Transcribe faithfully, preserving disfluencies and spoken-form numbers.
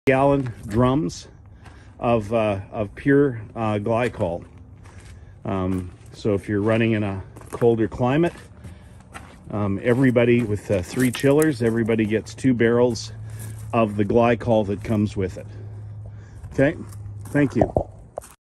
gallon drums of, uh, of pure uh, glycol. Um, so if you're running in a colder climate, um, everybody with uh, three chillers, everybody gets two barrels of the glycol that comes with it. Okay, thank you.